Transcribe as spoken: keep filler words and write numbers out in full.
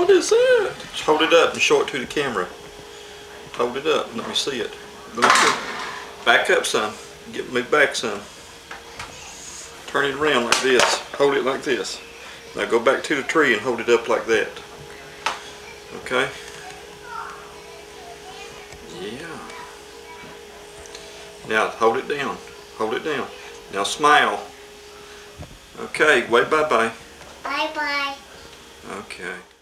What is that? Just hold it up and show it to the camera. Hold it up. Let me see it. Let me see. Back up some. Get me back some. Turn it around like this. Hold it like this. Now go back to the tree and hold it up like that. Okay? Yeah. Now hold it down. Hold it down. Now smile. Okay, wave bye-bye. Bye-bye. Okay.